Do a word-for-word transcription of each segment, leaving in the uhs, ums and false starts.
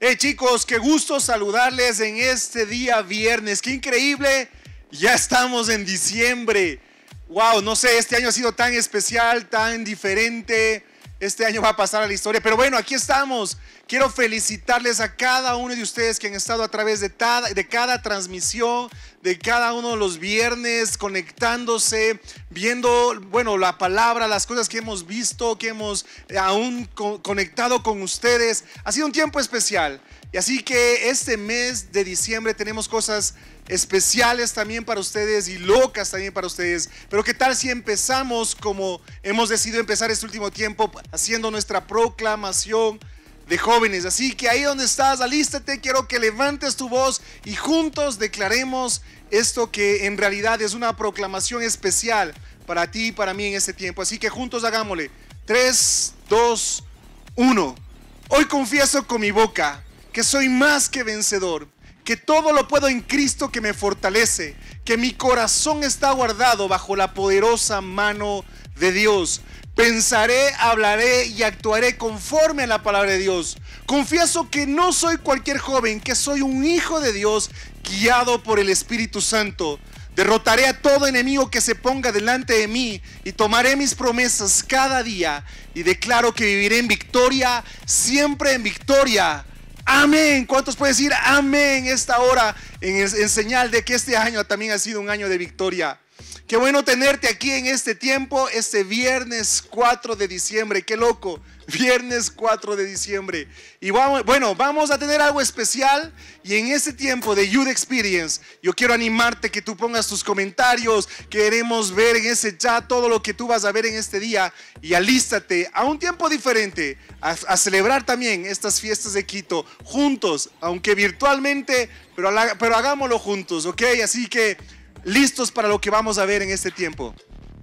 Hey chicos, qué gusto saludarles en este día viernes. Qué increíble, ya estamos en diciembre. Wow, no sé, este año ha sido tan especial, tan diferente. Este año va a pasar a la historia, pero bueno, aquí estamos. Quiero felicitarles a cada uno de ustedes que han estado a través de, cada, de cada transmisión, de cada uno de los viernes, conectándose, viendo, bueno, la palabra, las cosas que hemos visto, que hemos aún co- conectado con ustedes. Ha sido un tiempo especial. Y así que este mes de diciembre tenemos cosas especiales también para ustedes y locas también para ustedes. Pero qué tal si empezamos como hemos decidido empezar este último tiempo, haciendo nuestra proclamación de jóvenes. Así que ahí donde estás, alístate, quiero que levantes tu voz y juntos declaremos esto que en realidad es una proclamación especial para ti y para mí en este tiempo. Así que juntos hagámosle. tres, dos, uno. Hoy confieso con mi boca que soy más que vencedor, que todo lo puedo en Cristo que me fortalece, que mi corazón está guardado bajo la poderosa mano de Dios. Pensaré, hablaré y actuaré conforme a la palabra de Dios. Confieso que no soy cualquier joven, que soy un hijo de Dios guiado por el Espíritu Santo. Derrotaré a todo enemigo que se ponga delante de mí y tomaré mis promesas cada día y declaro que viviré en victoria, siempre en victoria. Amén. ¿Cuántos pueden decir amén esta hora en, en señal de que este año también ha sido un año de victoria? Qué bueno tenerte aquí en este tiempo, este viernes cuatro de diciembre. Qué loco, viernes cuatro de diciembre. Y vamos, bueno, vamos a tener algo especial. Y en este tiempo de Youth Experience, yo quiero animarte que tú pongas tus comentarios. Queremos ver en ese chat todo lo que tú vas a ver en este día. Y alístate a un tiempo diferente, a, a celebrar también estas fiestas de Quito juntos, aunque virtualmente, pero, pero hagámoslo juntos, ¿ok? Así que listos para lo que vamos a ver en este tiempo.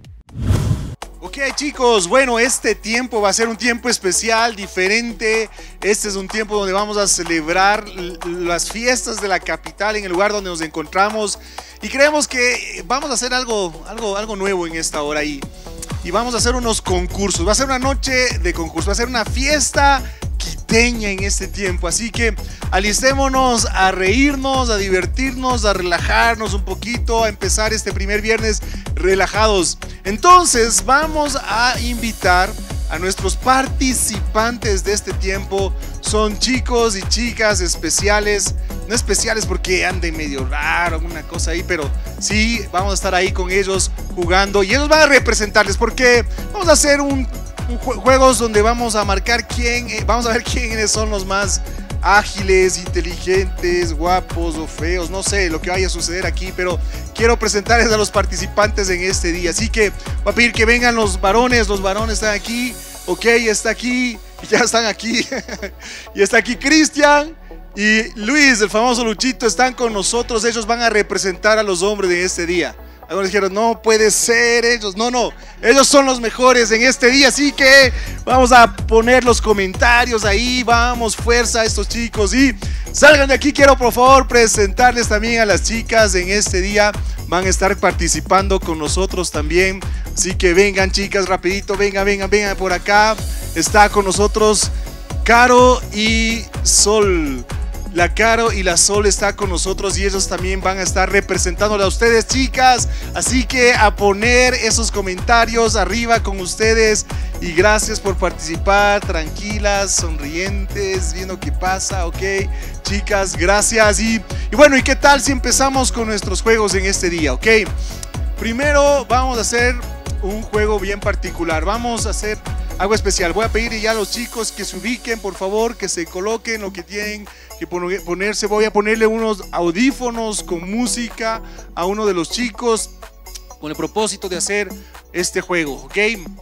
Ok chicos, bueno, este tiempo va a ser un tiempo especial, diferente. Este es un tiempo donde vamos a celebrar las fiestas de la capital en el lugar donde nos encontramos. Y creemos que vamos a hacer algo, algo, algo nuevo en esta hora ahí. Y vamos a hacer unos concursos. Va a ser una noche de concursos, va a ser una fiesta quiteña en este tiempo. Así que alistémonos a reírnos, a divertirnos, a relajarnos un poquito, a empezar este primer viernes relajados. Entonces vamos a invitar a nuestros participantes de este tiempo. Son chicos y chicas especiales. No especiales porque anden medio raro, una cosa ahí, pero sí vamos a estar ahí con ellos jugando. Y ellos van a representarles porque vamos a hacer un juegos donde vamos a marcar quién, eh, vamos a ver quiénes son los más ágiles, inteligentes, guapos o feos, no sé lo que vaya a suceder aquí, pero quiero presentarles a los participantes en este día. Así que voy a pedir que vengan los varones, los varones están aquí, ok, está aquí, ya están aquí, y está aquí Cristian y Luis, el famoso Luchito, están con nosotros. Ellos van a representar a los hombres de este día. Algunos dijeron, no puede ser ellos. No, no, ellos son los mejores en este día. Así que vamos a poner los comentarios ahí. Vamos, fuerza a estos chicos. Y salgan de aquí. Quiero por favor presentarles también a las chicas en este día. Van a estar participando con nosotros también. Así que vengan chicas, rapidito. Vengan, vengan, vengan por acá. Está con nosotros Caro y Sol. La Caro y la Sol está con nosotros y ellos también van a estar representándole a ustedes, chicas. Así que a poner esos comentarios arriba con ustedes. Y gracias por participar, tranquilas, sonrientes, viendo qué pasa, ok. Chicas, gracias. Y, y bueno, ¿y qué tal si empezamos con nuestros juegos en este día, ok? Primero vamos a hacer un juego bien particular. Vamos a hacer algo especial. Voy a pedir ya a los chicos que se ubiquen, por favor, que se coloquen lo que tienen que ponerse. Voy a ponerle unos audífonos con música a uno de los chicos con el propósito de hacer este juego, ¿ok?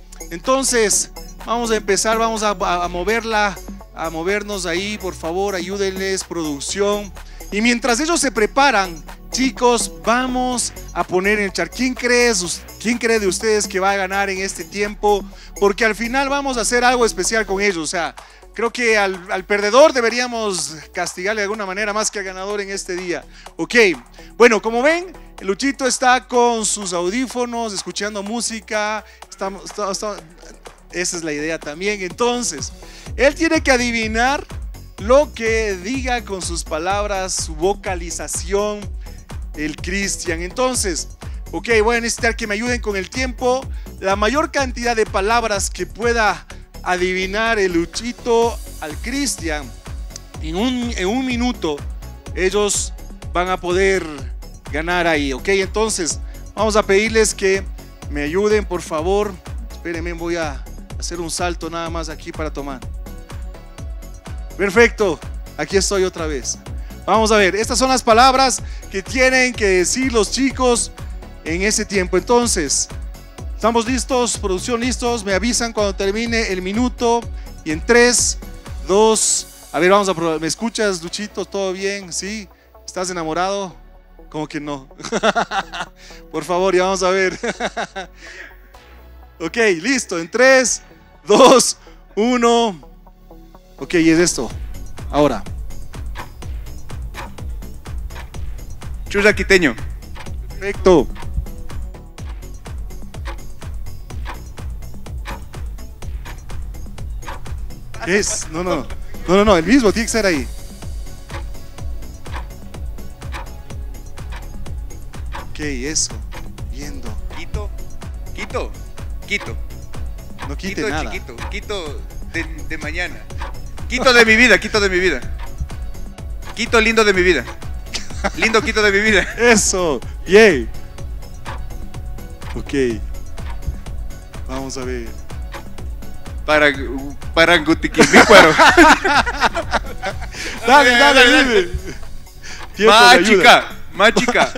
Entonces vamos a empezar, vamos a, a, a moverla, a movernos ahí, por favor, ayúdenles, producción. Y mientras ellos se preparan, chicos, vamos a poner en el chat ¿quién cree, quién cree de ustedes que va a ganar en este tiempo? Porque al final vamos a hacer algo especial con ellos. O sea, creo que al, al perdedor deberíamos castigarle de alguna manera más que al ganador en este día. Ok, bueno, como ven, Luchito está con sus audífonos, escuchando música. Estamos, estamos, estamos, esa es la idea también. Entonces, él tiene que adivinar lo que diga con sus palabras, su vocalización, el Cristian. Entonces, ok, voy a necesitar que me ayuden con el tiempo. La mayor cantidad de palabras que pueda adivinar el Luchito al Cristian en un, en un minuto, ellos van a poder ganar ahí, ok. Entonces vamos a pedirles que me ayuden, por favor. Espérenme, voy a hacer un salto nada más aquí para tomar. Perfecto, aquí estoy otra vez. Vamos a ver, estas son las palabras que tienen que decir los chicos en ese tiempo. Entonces, ¿estamos listos? Producción, listos. Me avisan cuando termine el minuto. Y en tres, dos, a ver, vamos a probar. ¿Me escuchas, Luchito? ¿Todo bien? ¿Sí? ¿Estás enamorado? Como que no. Por favor, ya vamos a ver. Ok, listo. En tres, dos, uno. Ok, y es esto. Ahora. Chulla quiteño. Perfecto. ¿Qué es? No, no, no, no, no, el mismo tiene que ser ahí. Ok, eso, viendo. Quito, Quito, Quito. No quite Quito nada. chiquito, Quito de, de mañana. Quito de mi vida, Quito de mi vida. Quito lindo de mi vida. Lindo Quito de mi vida. Eso, yay. Ok. Vamos a ver. Para, para Gutiquimícuaro. Dale, dale, dale. Tiempo de Más ayuda. chica, más chica.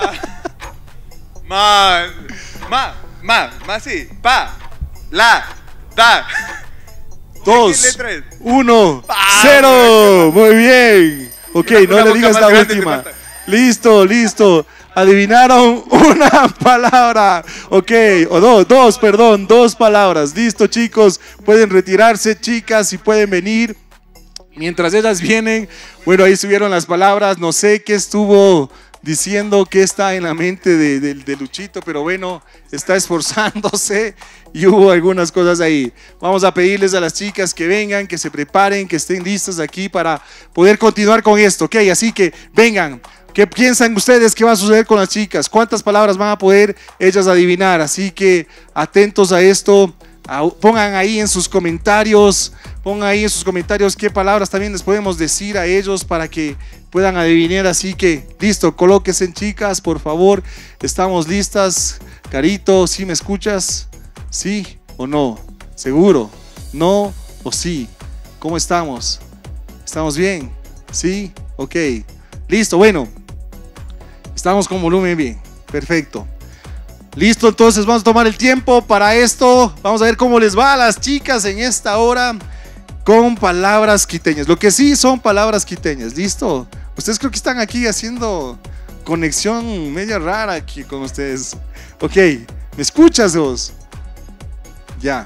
Más, más, más, más sí. Pa, la, ta. Dos, letra es? uno, Ah, cero. Muy bien. Ok, Una- no una le boca digas más la grande te última. falta. Listo, listo. Adivinaron una palabra. Ok, o dos, dos, perdón, dos palabras. Listo, chicos. Pueden retirarse, chicas, y pueden venir. Mientras ellas vienen, bueno, ahí subieron las palabras. No sé qué estuvo diciendo, qué está en la mente de, de, de Luchito, pero bueno, está esforzándose y hubo algunas cosas ahí. Vamos a pedirles a las chicas que vengan, que se preparen, que estén listas aquí para poder continuar con esto, ok. Así que vengan. ¿Qué piensan ustedes que va a suceder con las chicas? ¿Cuántas palabras van a poder ellas adivinar? Así que atentos a esto. Pongan ahí en sus comentarios, pongan ahí en sus comentarios qué palabras también les podemos decir a ellos para que puedan adivinar. Así que listo, colóquense, chicas, por favor. Estamos listas. Carito, ¿sí me escuchas? ¿Sí o no? ¿Seguro? ¿No o sí? ¿Cómo estamos? ¿Estamos bien? ¿Sí? Ok. Listo, bueno. Estamos con volumen bien. Perfecto. Listo, entonces vamos a tomar el tiempo para esto. Vamos a ver cómo les va a las chicas en esta hora con palabras quiteñas. Lo que sí son palabras quiteñas. ¿Listo? Ustedes creo que están aquí haciendo conexión media rara aquí con ustedes. Ok, ¿me escuchas vos? Ya.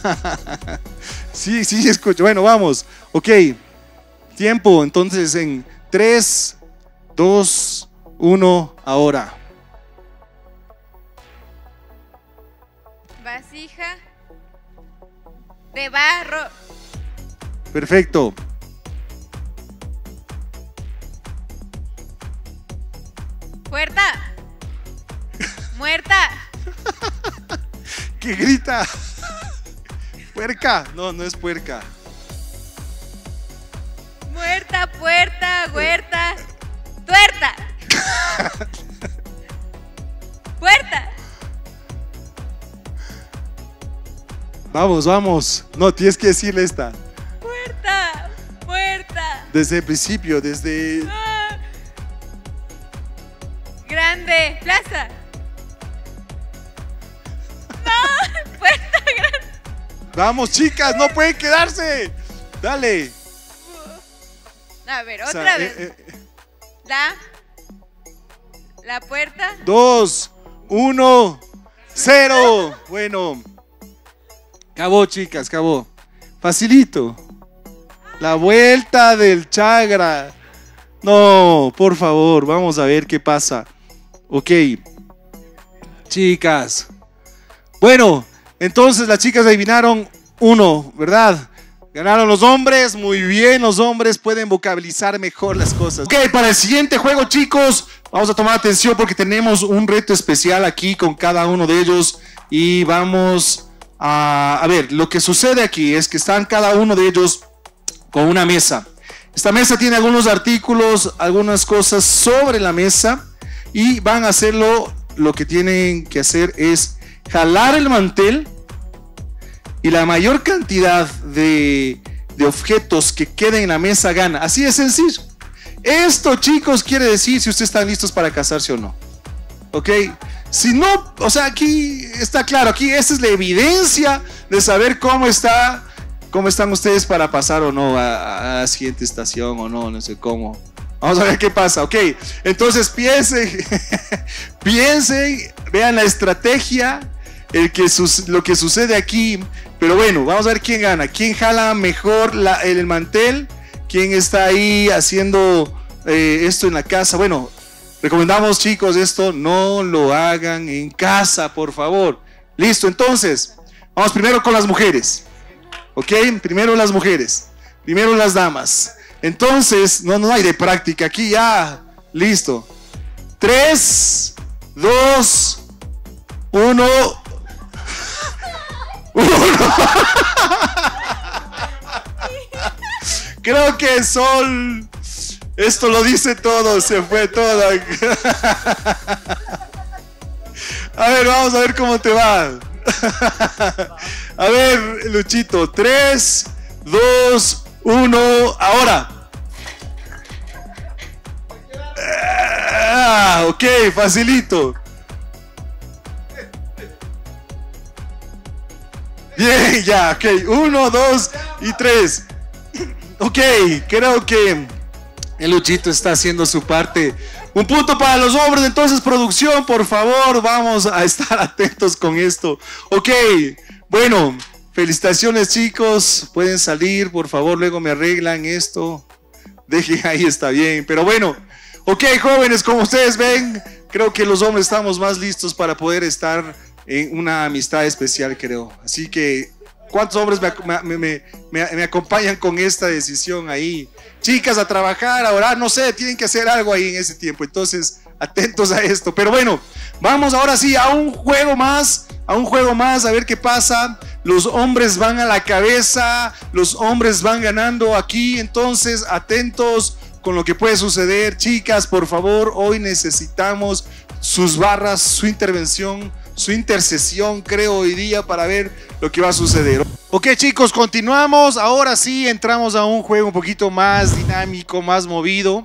Sí, sí, escucho. Bueno, vamos. Ok, tiempo. Entonces en tres, dos, uno, ahora. Vasija de barro. Perfecto. Puerta. Muerta. ¿Qué grita? ¿Puerca? No, no es puerca. Muerta, puerta, huerta. Tuerta. Puerta. Vamos, vamos. No, tienes que decirle esta. Puerta. Puerta. Desde el principio, desde... Ah. Grande. Plaza. No. Puerta grande. Vamos, chicas, no pueden quedarse. Dale. A ver, O otra sea, vez. eh, eh, La. La puerta. dos, uno, cero. Bueno. Acabó, chicas, acabó. Facilito. La vuelta del Chagra. No, por favor, vamos a ver qué pasa. Ok. Chicas. Bueno, entonces las chicas adivinaron uno, ¿verdad? Ganaron los hombres, muy bien, los hombres pueden vocabilizar mejor las cosas. Ok, para el siguiente juego, chicos, vamos a tomar atención porque tenemos un reto especial aquí con cada uno de ellos. Y vamos a, a ver, lo que sucede aquí es que están cada uno de ellos con una mesa. Esta mesa tiene algunos artículos, algunas cosas sobre la mesa. Y van a hacerlo, lo que tienen que hacer es jalar el mantel. Y la mayor cantidad de, de objetos que queden en la mesa gana. Así de sencillo. Esto, chicos, quiere decir si ustedes están listos para casarse o no. ¿Ok? Si no, o sea, aquí está claro. Aquí esta es la evidencia de saber cómo está, cómo están ustedes para pasar o no a, a la siguiente estación o no, no sé cómo. Vamos a ver qué pasa. Ok, entonces piensen, piensen, vean la estrategia, el que sus, lo que sucede aquí. Pero bueno, vamos a ver quién gana, quién jala mejor la, el mantel, quién está ahí haciendo eh, esto en la casa. Bueno, recomendamos, chicos, esto no lo hagan en casa, por favor. Listo, entonces, vamos primero con las mujeres. Ok, primero las mujeres, primero las damas. Entonces, no, no hay de práctica, aquí ya, listo. Tres, dos, uno... Creo que Sol, esto lo dice todo, se fue todo. A ver, vamos a ver cómo te va. A ver, Luchito, tres, dos, uno, ahora. Ah, ok, facilito. Bien, ya, ok, uno, dos y tres. Ok, creo que el Luchito está haciendo su parte. Un punto para los hombres, entonces, producción, por favor, vamos a estar atentos con esto. Ok, bueno, felicitaciones, chicos, pueden salir, por favor, luego me arreglan esto. Dejen ahí, está bien, pero bueno. Ok, jóvenes, como ustedes ven, creo que los hombres estamos más listos para poder estar en una amistad especial, creo. Así que, ¿cuántos hombres me, me, me, me, me acompañan con esta decisión ahí? Chicas, a trabajar, a orar, no sé, tienen que hacer algo ahí en ese tiempo. Entonces, atentos a esto. Pero bueno, vamos ahora sí a un juego más, a un juego más, a ver qué pasa. Los hombres van a la cabeza, los hombres van ganando aquí. Entonces, atentos con lo que puede suceder. Chicas, por favor, hoy necesitamos sus barras, su intervención, su intercesión, creo, hoy día para ver lo que va a suceder. Ok, chicos, continuamos. Ahora sí entramos a un juego un poquito más dinámico, más movido.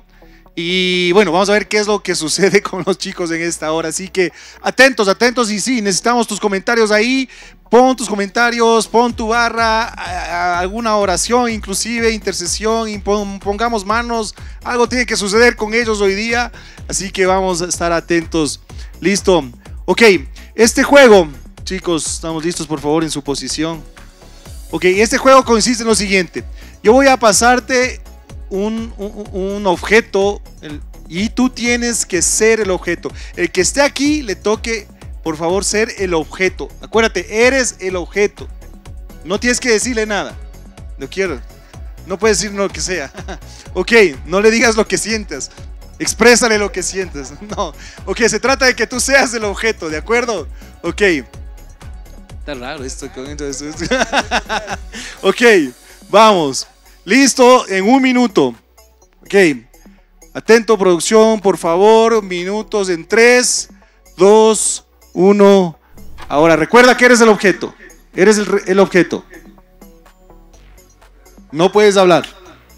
Y bueno, vamos a ver qué es lo que sucede con los chicos en esta hora. Así que atentos, atentos. Y sí, necesitamos tus comentarios ahí. Pon tus comentarios, pon tu barra, a, a, alguna oración, inclusive intercesión, y pon, pongamos manos. Algo tiene que suceder con ellos hoy día. Así que vamos a estar atentos. Listo. Ok, este juego, chicos, estamos listos, por favor, en su posición. Ok, este juego consiste en lo siguiente. Yo voy a pasarte un, un, un objeto el, y tú tienes que ser el objeto. El que esté aquí le toque, por favor, ser el objeto. Acuérdate, eres el objeto. No tienes que decirle nada. No quiero. No puedes decir lo que sea. Ok, no le digas lo que sientas. Exprésale lo que sientes. No. Ok, se trata de que tú seas el objeto, ¿de acuerdo? Ok. Está raro esto. Ok, vamos. Listo, en un minuto. Ok. Atento, producción, por favor. Minutos en tres, dos, uno. Ahora, recuerda que eres el objeto. Eres el, el objeto. No puedes hablar.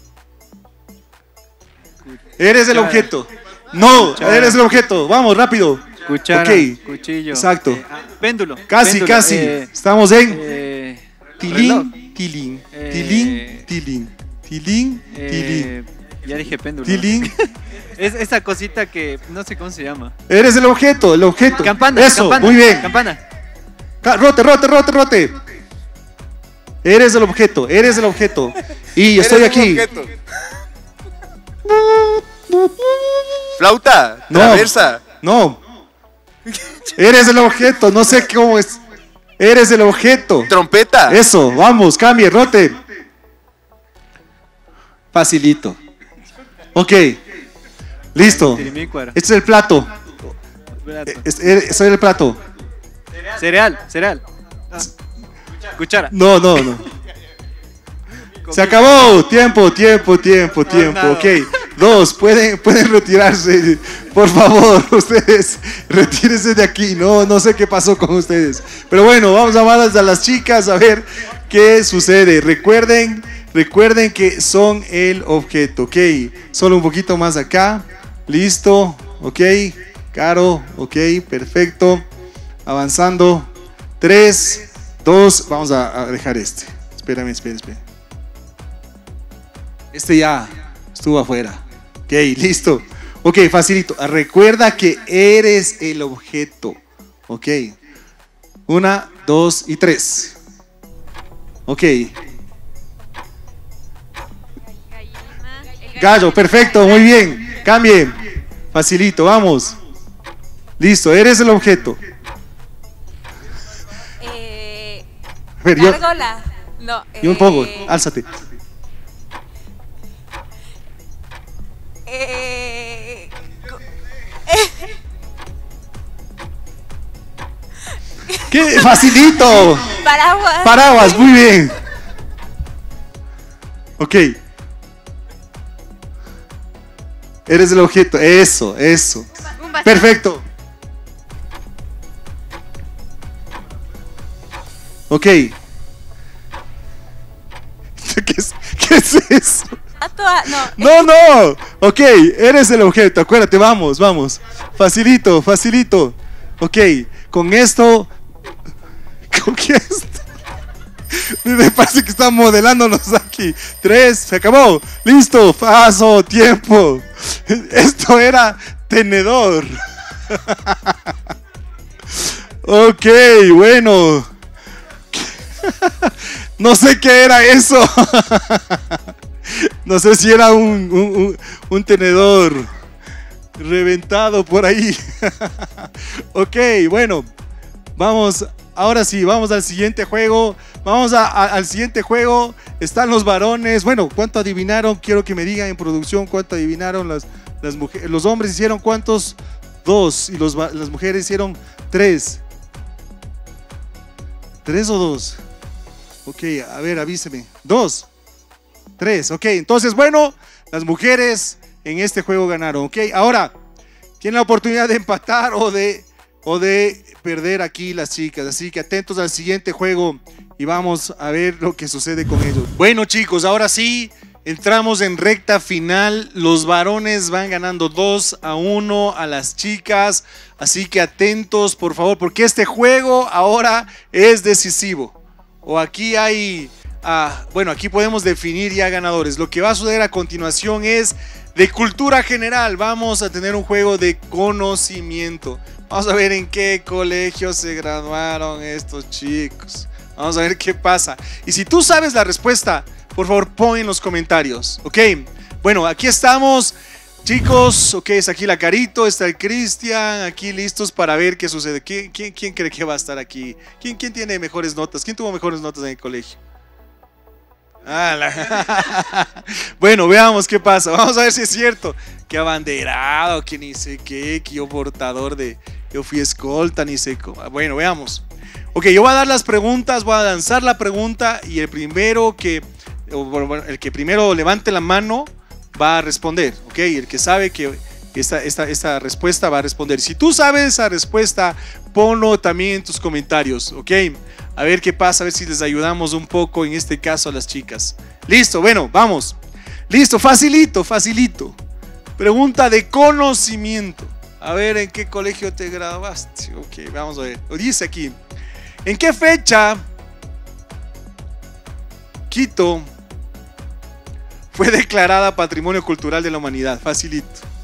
Eres el objeto. No, Cuchara. Eres el objeto. Vamos, rápido. Cuchara, okay. Cuchillo. Exacto. Eh, ah, péndulo. Casi, péndulo, casi. Eh, Estamos en eh, tilín, tilín, eh, tilín, tilín, tilín, eh, tilín. Ya dije péndulo. Tilín. Es esa cosita que no sé cómo se llama. Eres el objeto, el objeto. Campana. Eso, campana, muy bien. Campana. Rote, rote, rote, rote. Eres el objeto, eres el objeto. Y estoy aquí. Flauta, No. traversa. No. Eres el objeto, no sé cómo es. Eres el objeto. Trompeta. Eso, vamos, cambie, rote. Facilito. Ok. Listo. Tirimícuara. Este es el plato. Plato. Este este es el plato. Cereal, cereal. Ah, Cuchara. No, no, no. Se acabó. Tiempo, tiempo, tiempo, tiempo. nada. Ok. Dos, pueden, pueden retirarse. Por favor, ustedes retírense de aquí. No, no sé qué pasó con ustedes. Pero bueno, vamos a llamar a las chicas a ver qué sucede. Recuerden, recuerden que son el objeto. Ok. Solo un poquito más acá. Listo. Ok. Caro. Ok. Perfecto. Avanzando. Tres, dos. Vamos a, a dejar este. Espérame, espérame, espérame. Este ya estuvo afuera. Ok, listo. Ok, facilito. Recuerda que eres el objeto. Ok. Una, dos y tres. Ok. Gallina, el Gallo, perfecto, muy bien. Cambien. Facilito, vamos. Listo, eres el objeto. Eh, A ver, yo, gárgola. No. yo un poco. eh, Álzate. eh, ¿Qué? Facilito. Paraguas. Paraguas, muy bien. Ok. Eres el objeto. Eso, eso. Un bastón. Perfecto. Ok. ¿Qué es, qué es eso? Tatua- no. No, no. Ok, eres el objeto. Acuérdate, vamos, vamos. Facilito, facilito. Ok, con esto. ¿Con qué esto? Me parece que están modelándonos aquí. Tres, se acabó. Listo, paso, tiempo. Esto era tenedor. Ok, bueno. No sé qué era eso. No sé si era un, un, un, un tenedor reventado por ahí. Ok, bueno. Vamos, ahora sí, vamos al siguiente juego. Vamos a, a, al siguiente juego. Están los varones. Bueno, ¿cuánto adivinaron? Quiero que me digan en producción cuánto adivinaron las, las mujeres. Los hombres hicieron cuántos? Dos. Y los, las mujeres hicieron tres. ¿Tres o dos? Ok, a ver, avíseme. Dos. Tres, ok. Entonces, bueno, las mujeres en este juego ganaron, ok. Ahora, tienen la oportunidad de empatar o de, o de perder aquí las chicas. Así que atentos al siguiente juego y vamos a ver lo que sucede con ellos. Bueno, chicos, ahora sí, entramos en recta final. Los varones van ganando dos a uno a las chicas. Así que atentos, por favor, porque este juego ahora es decisivo. O aquí hay... Ah, bueno, aquí podemos definir ya ganadores. Lo que va a suceder a continuación es de cultura general. Vamos a tener un juego de conocimiento. Vamos a ver en qué colegio se graduaron estos chicos. Vamos a ver qué pasa. Y si tú sabes la respuesta, por favor pon en los comentarios. Ok, bueno, aquí estamos, chicos. Ok, es aquí la Carito, está el Cristian. Aquí listos para ver qué sucede. ¿Quién, quién, quién cree que va a estar aquí? ¿Quién, quién tiene mejores notas? ¿Quién tuvo mejores notas en el colegio? Ah, la... Bueno, veamos qué pasa. Vamos a ver si es cierto. Que abanderado, que ni sé qué, que yo portador de... Yo fui escolta, ni sé cómo. Bueno, veamos. Ok, yo voy a dar las preguntas, voy a lanzar la pregunta y el primero que... El que primero levante la mano va a responder. Ok, el que sabe que esta, esta, esta respuesta va a responder. Si tú sabes esa respuesta, ponlo también en tus comentarios. Ok, a ver qué pasa, a ver si les ayudamos un poco, en este caso a las chicas. Listo, bueno, vamos. Listo, facilito, facilito. Pregunta de conocimiento. A ver, ¿en qué colegio te graduaste? Ok, vamos a ver. Dice aquí, ¿en qué fecha Quito fue declarada Patrimonio Cultural de la Humanidad? Facilito.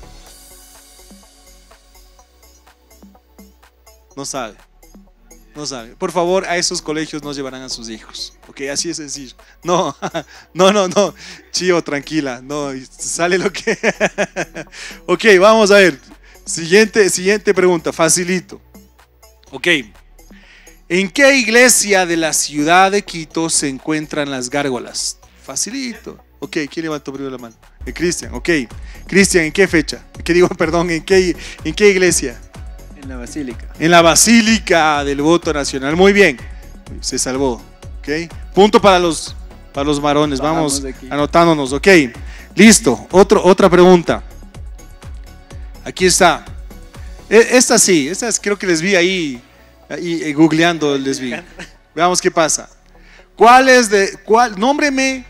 No sabe. No sabe. Por favor, a esos colegios no llevarán a sus hijos. Ok, así es sencillo. No, no, no, no. Chío, tranquila. No, sale lo que... Ok, vamos a ver. Siguiente, siguiente pregunta. Facilito. Ok. ¿En qué iglesia de la ciudad de Quito se encuentran las gárgolas? Facilito. Ok, ¿quién levantó primero la mano? Eh, Cristian, ok. Cristian, ¿en qué fecha? ¿Qué digo, perdón, ¿en qué, en qué iglesia? En la basílica. En la Basílica del Voto Nacional. Muy bien, se salvó. Ok, punto para los, para los varones. Bajamos Vamos de aquí. anotándonos. Ok, listo. Otro, otra pregunta. Aquí está. E- Esta sí, esta es- creo que les vi ahí, ahí eh, googleando, les vi. Veamos qué pasa. ¿Cuál es de, cuál, nómbreme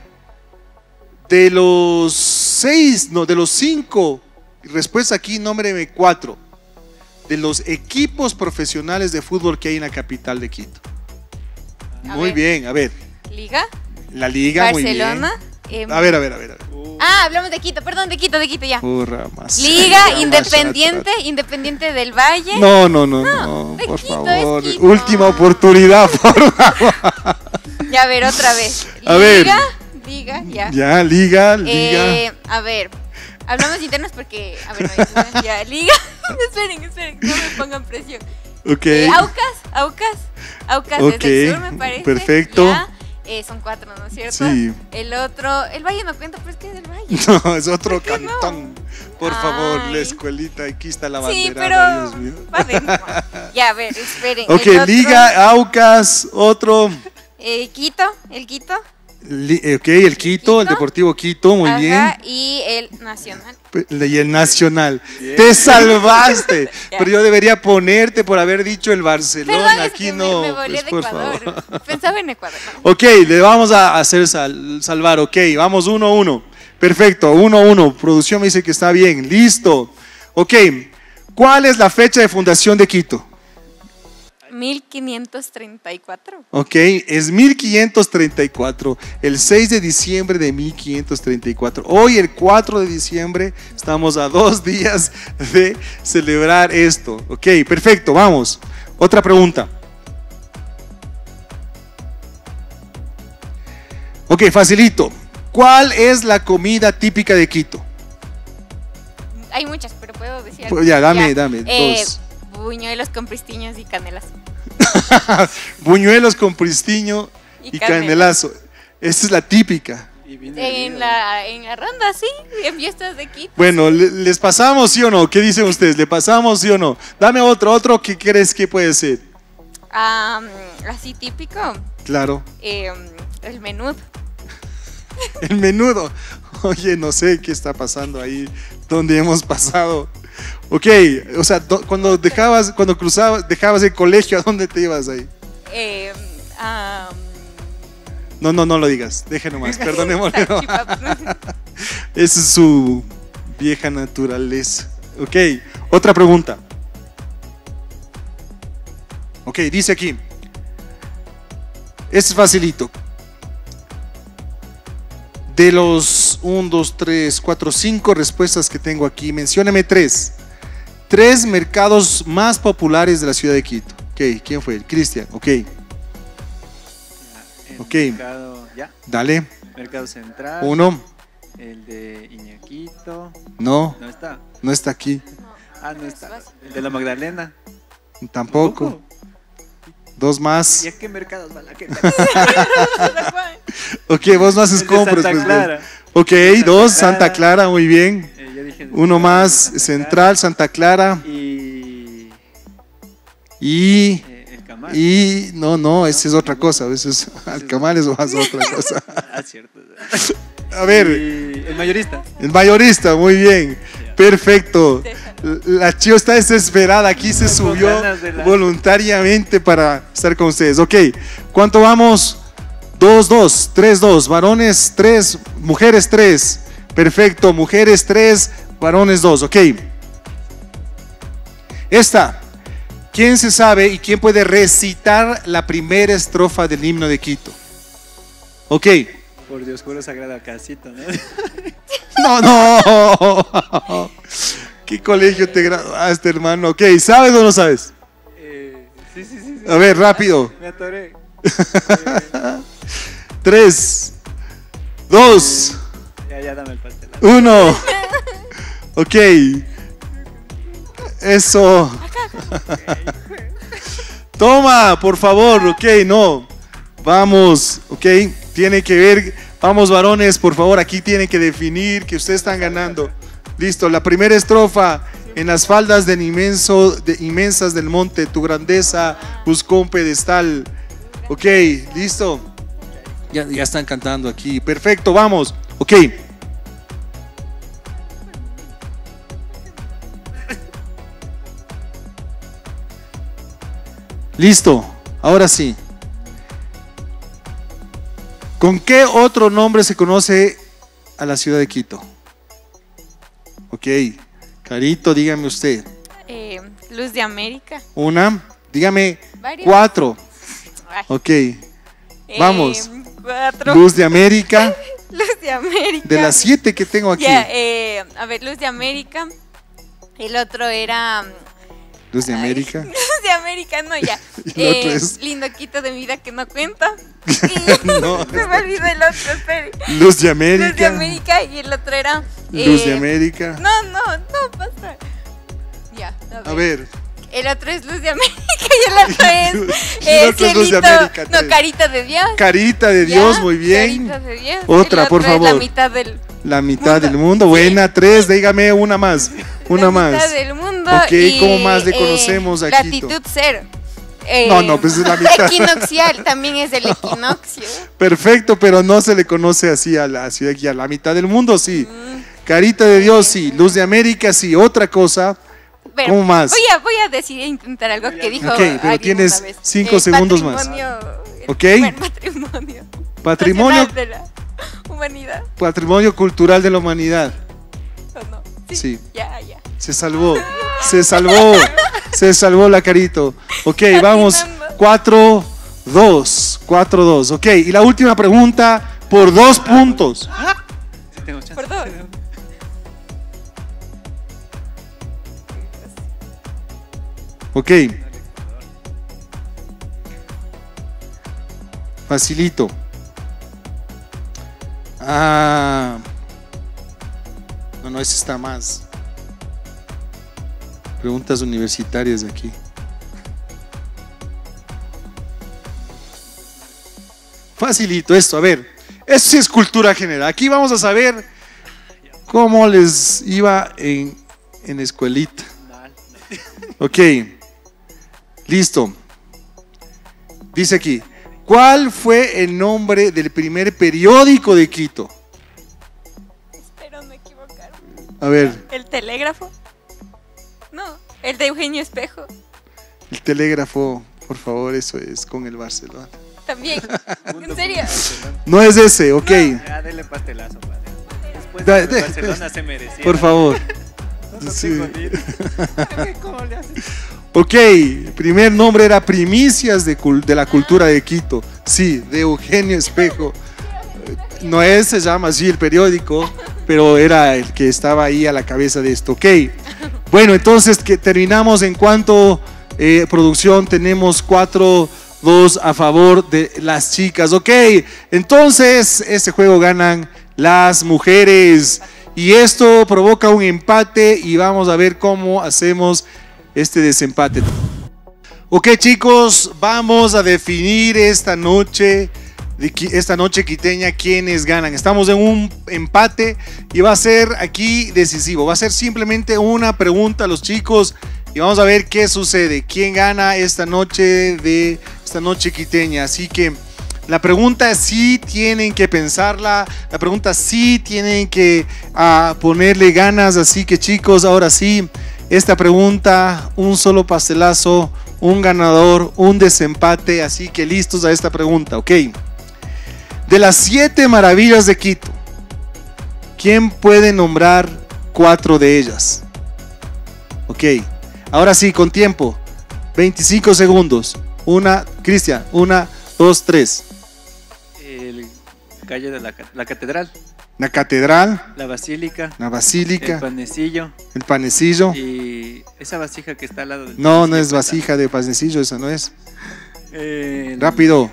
de los seis, no, de los cinco, respuesta aquí, nómbreme cuatro, de los equipos profesionales de fútbol que hay en la capital de Quito? A Muy ver. bien, a ver, Liga, la liga, Barcelona. muy em, bien. A ver, a ver, a ver. A ver. Ah, hablamos de Quito, perdón, de Quito, de Quito ya. Burra, más- Liga más- Independiente, Independiente del Valle. No, no, no, no, de por Quito, es favor. Quito. Última oportunidad, por favor. Ya, a ver, otra vez. A ver. Liga, Liga, ya. Ya, liga, liga. Eh, a ver, hablamos internos porque. A ver, no, ya, Liga. esperen, esperen, no me pongan presión. Ok. Eh, Aucas, Aucas, Aucas Ok, desde el sur, me parece. perfecto. Ya. Eh, son cuatro, ¿no es cierto? Sí. El otro, el Valle no cuenta, pero es que es del Valle. No, es otro ¿Por qué no? cantón. Por favor, la Ay. escuelita, aquí está la Sí, bandera. pero. Dios mío. va adentro. Ya, a ver, esperen. Ok, el otro, Liga, Aucas, otro. eh, Quito, el Quito. Li- eh, ok, el Quito, el Quito. Deportivo Quito, muy Ajá, bien. y el Nacional. Y el Nacional. Te salvaste. Ya. Pero yo debería ponerte por haber dicho el Barcelona. Perdón, es Aquí que me- no. me, volé pues, de por Ecuador. favor. Pensaba en Ecuador. ¿no? Ok, le vamos a hacer sal- salvar. Ok, vamos uno a uno. Perfecto, uno a uno. Producción me dice que está bien. Listo. Ok, ¿cuál es la fecha de fundación de Quito? mil quinientos treinta y cuatro. Ok, es mil quinientos treinta y cuatro, el seis de diciembre de mil quinientos treinta y cuatro. Hoy, el cuatro de diciembre, estamos a dos días de celebrar esto. Ok, perfecto, vamos. Otra pregunta. Ok, facilito. ¿Cuál es la comida típica de Quito? Hay muchas, pero puedo decir. Pues ya, dame, dame, Eh, dos. Buñuelos con pristiños y canelas. Buñuelos con pristiño Y y canelazo. Esta es la típica. Y viene En la, en la ronda, sí, en fiestas de Quito. Bueno, ¿le- ¿les pasamos sí o no? ¿Qué dicen ustedes? ¿Le pasamos sí o no? Dame otro, otro que crees que puede ser. Ah, así típico, Claro, eh, el menudo. el menudo. Oye, no sé qué está pasando ahí, donde hemos pasado. Ok, o sea, do- cuando dejabas, cuando cruzabas, dejabas el colegio, ¿a dónde te ibas ahí? Eh, ah, No, no, no lo digas, deje nomás, perdónemosle. salchipapa. Esa es su vieja naturaleza. Ok, otra pregunta. Ok, dice aquí. Este es facilito. De los uno, dos, tres, cuatro, cinco respuestas que tengo aquí, mencióname tres. Tres mercados más populares de la ciudad de Quito. Ok, ¿quién fue? Cristian, ok, el Ok. mercado, ya, dale. mercado central. Uno, El de Iñaquito. no, No está. no está aquí. Ah, no está. El de la Magdalena. Tampoco. Dos más. ¿Y a qué mercados va la gente? Ok, vos no haces El de compras. Santa pues, Clara. ok, Santa dos, Clara. Santa Clara, muy bien. Eh, ya dije Uno más, Santa Central, Santa Clara. Clara. Y. Y, eh, el Camal. y, no, no, esa es otra cosa. Eso es, Alcamales o más otra cosa. Ah, cierto. A ver, Y el mayorista. el mayorista, muy bien. Perfecto. La Chio está desesperada. Aquí se Con subió ganas de la- voluntariamente para estar con ustedes. Ok, ¿cuánto vamos? Dos, dos, tres, dos. Varones, tres. Mujeres, tres. Perfecto. Mujeres, tres. Varones, dos. Ok. Esta. ¿Quién se sabe y quién puede recitar la primera estrofa del himno de Quito? Ok. Por Dios, juro sagrada casita, ¿no? No, no. ¿Qué colegio te graduaste, hermano? Ok, ¿sabes o no sabes? Eh, sí, sí, sí, sí. A ver, rápido. Me atoré. Tres, dos, Ya, ya, dame el pastel. uno. Ok. Eso. Toma, por favor. Ok, no. Vamos. Ok, tiene que ver. Vamos, varones, por favor, aquí tienen que definir que ustedes están ganando. Listo, la primera estrofa. En las faldas del inmenso, de inmensas del monte, tu grandeza buscó un pedestal. Ok, listo. Ya, ya están cantando aquí. Perfecto, vamos. Ok. Listo, ahora sí. ¿Con qué otro nombre se conoce a la ciudad de Quito? Ok, Carito, dígame usted. Eh, Luz de América. Una, dígame Varias. cuatro. Ay. Ok, Eh, vamos. Cuatro. Luz de América. Luz de América. De las siete que tengo aquí. Ya, eh, a ver, Luz de América. El otro era. Luz de ay, América. Luz de América, no, ya. Y el otro Eh, es- Lindo Quito de mi vida que no cuenta. No. Se me olvidó el otro, espere. Luz de América. Luz de América y el otro era. Luz de eh, América. No, no, no pasa. Ya, a ver. A ver. El otro es Luz de América y el otro es. Y el eh, otro es Luz de Cielito. América, No, tres. Carita de Dios. Carita de Ya, Dios, muy bien. Carita de Dios. Otra, El por otro es favor. la mitad del. La mitad Mundo. del mundo. Buena, tres. Dígame una más. Una la más. mitad del mundo. Ok, y, ¿cómo más le eh, conocemos a Quito? Latitud cero. Eh, No, no, pues es la mitad. Equinoccial, también es el equinoccio. Perfecto, pero no se le conoce así a la ciudad aquí, a la mitad del mundo, sí. Mm. Carita de Dios, sí. Luz de América, sí. Otra cosa. Pero ¿Cómo más? Voy a, voy a decidir intentar algo que dijo. Ok, pero alguien tienes una vez. cinco segundos más. patrimonio, el Ok. primer Patrimonio. Patrimonio, nacional de la humanidad. patrimonio cultural de la humanidad. ¿O no? Sí. Ya, ya. Se salvó. Se salvó. Se salvó la Carito. Ok, vamos. Atinando. cuatro dos. cuatro dos. Ok, y la última pregunta por dos puntos. Sí, tengo chance. Perdón. Ok. Facilito. Ah. No, no, ese está más. Preguntas universitarias de aquí. Facilito esto, a ver. Esto sí es cultura general. Aquí vamos a saber cómo les iba en, en escuelita. Ok. Listo. Dice aquí, ¿cuál fue el nombre del primer periódico de Quito? Espero no equivocar. A ver, ¿El telégrafo? No, el de Eugenio Espejo. el telégrafo, por favor, eso es con el Barcelona. También. ¿En serio? No es ese, ok. Ya, dele pastelazo, padre. Después Da- de de- Barcelona se merecía. Por favor. No Sí. tengo ni- ¿Cómo le haces? Ok, el primer nombre era Primicias de, cul- de la Cultura de Quito. Sí, de Eugenio Espejo. No es, se llama así el periódico, pero era el que estaba ahí a la cabeza de esto. Ok, bueno, entonces que terminamos en cuanto eh, producción, tenemos cuatro dos a favor de las chicas. Ok, entonces este juego ganan las mujeres y esto provoca un empate y vamos a ver cómo hacemos este desempate. Ok, chicos, vamos a definir esta noche, de qui- esta noche quiteña, quiénes ganan. Estamos en un empate y va a ser aquí decisivo. Va a ser simplemente una pregunta a los chicos y vamos a ver qué sucede. ¿Quién gana esta noche de esta noche quiteña? Así que la pregunta sí tienen que pensarla, la pregunta sí tienen que ah, ponerle ganas. Así que, chicos, ahora sí, esta pregunta, un solo pastelazo, un ganador, un desempate. Así que listos a esta pregunta, ok. De las siete maravillas de Quito, ¿quién puede nombrar cuatro de ellas? Ok, ahora sí, con tiempo, veinticinco segundos. Una, Cristian, una, dos, tres. El calle de la, ca- la catedral, La catedral, la basílica, la el basílica, panecillo el panecillo. y esa vasija que está al lado del No, no panecillo es cuenta. vasija de panecillo, esa no es. El- Rápido,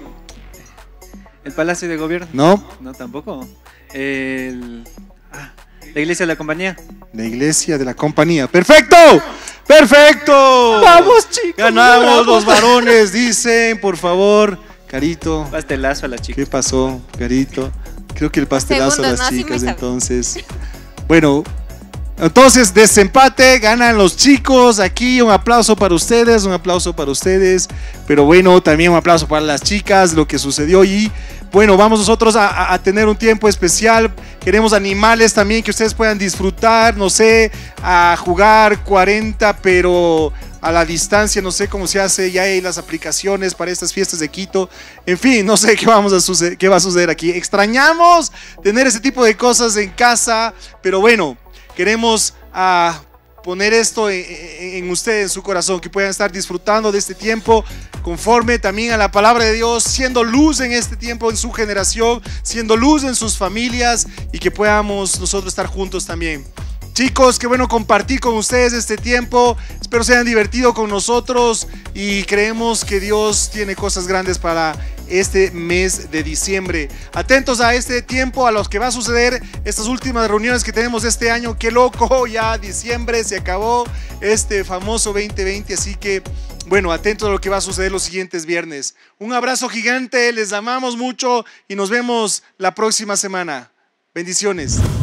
El palacio de gobierno. ¿no? No, tampoco. El, ah, la iglesia de la compañía. La iglesia de la compañía. ¡Perfecto! ¡Perfecto! Vamos, chicos. Ganamos los varones, dicen, por favor. Carito, Pastelazo a la chica. ¿qué pasó, Carito? Creo que el pastelazo Segundos, a las no, sí me chicas, sabe. entonces. Bueno, entonces desempate, ganan los chicos. Aquí un aplauso para ustedes, un aplauso para ustedes. Pero bueno, también un aplauso para las chicas, lo que sucedió. Y bueno, vamos nosotros a, a- a tener un tiempo especial. Queremos animales también que ustedes puedan disfrutar, no sé, a jugar cuarenta, pero a la distancia, no sé cómo se hace, ya hay las aplicaciones para estas fiestas de Quito. En fin, no sé qué, vamos a suceder, qué va a suceder aquí. Extrañamos tener ese tipo de cosas en casa, pero bueno, queremos ah, poner esto en, en, en ustedes, en su corazón, que puedan estar disfrutando de este tiempo conforme también a la palabra de Dios, siendo luz en este tiempo, en su generación, siendo luz en sus familias y que podamos nosotros estar juntos también. Chicos, qué bueno compartir con ustedes este tiempo. Espero se hayan divertido con nosotros y creemos que Dios tiene cosas grandes para este mes de diciembre. Atentos a este tiempo, a lo que va a suceder, estas últimas reuniones que tenemos este año. Qué loco, ya diciembre se acabó este famoso veinte veinte, así que bueno, atentos a lo que va a suceder los siguientes viernes. Un abrazo gigante, les amamos mucho y nos vemos la próxima semana. Bendiciones.